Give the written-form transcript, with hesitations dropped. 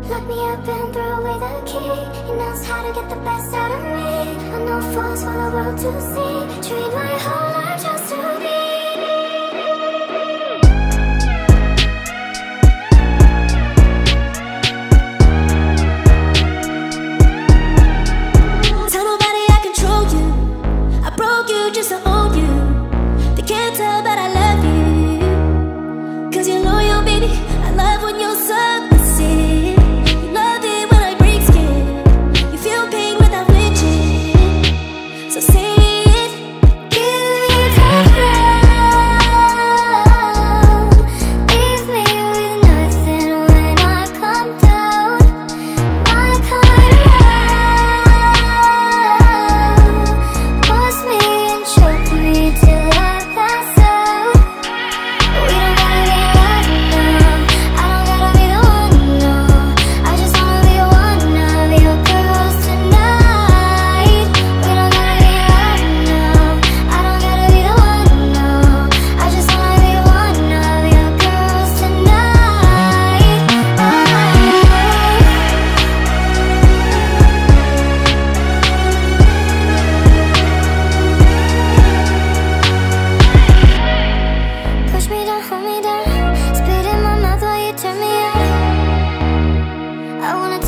Lock me up and throw away the key. He knows how to get the best out of me. I know falls for the world to see. Trade my whole life just to be. Just to own you. They can't tell that I love you, 'cause you're loyal, baby. I love when you're submissive. You love it when I break skin. You feel pain without flinching. So say it. Give me control. Leave me with nothing when I come down. My kind of love. Force me and choke me till I pass out. We don't gotta be one, no. I don't gotta be the one, no. I just wanna be one of your girls tonight. We don't gotta be one, no. I don't gotta be the one, no. I just wanna be one of your girls tonight. Push me down, hold me down. Spit in my mouth while you turn me on. I wanna